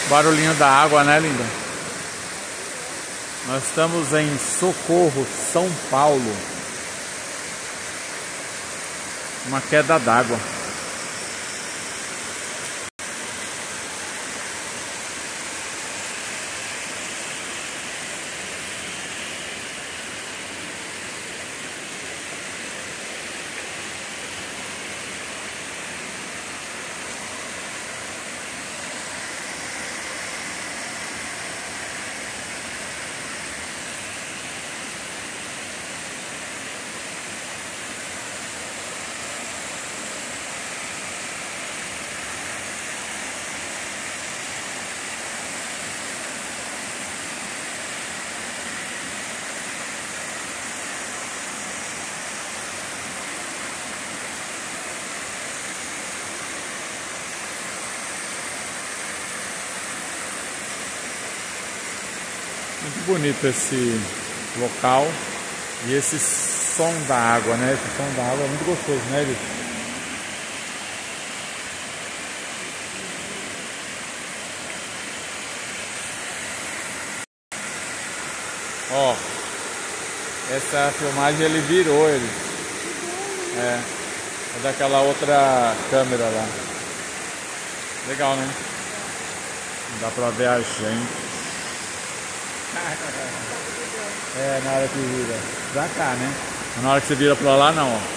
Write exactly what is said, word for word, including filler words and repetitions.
Barulhinho da água, né, linda? Nós estamos em Socorro, São Paulo. Uma queda d'água. Muito bonito esse local e esse som da água, né? Esse som da água é muito gostoso, né, Eli? Ó, essa filmagem ele virou ele. É, é daquela outra câmera lá. Legal, né? Dá pra ver a gente. É, na hora que vira pra cá, né? Na hora que você vira pra lá, não, ó.